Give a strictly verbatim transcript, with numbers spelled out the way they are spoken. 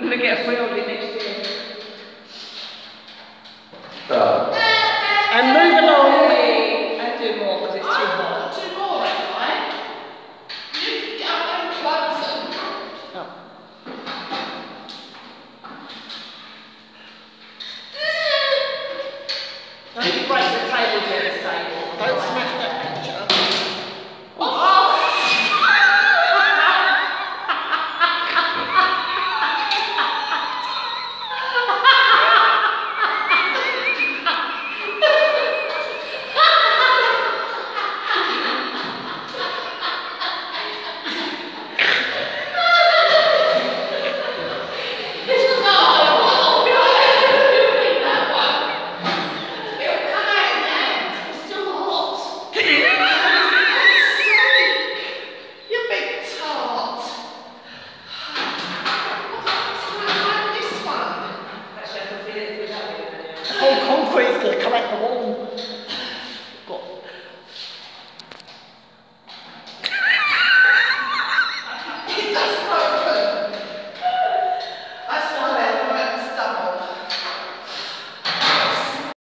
going to get a free holiday next year. Stop. And move along. And do more because it's too hot. Two more, right? You get up and close them. Oh. Don't you break the tables here, this table. Don't smash that picture. The whole concrete's going to come out the wall.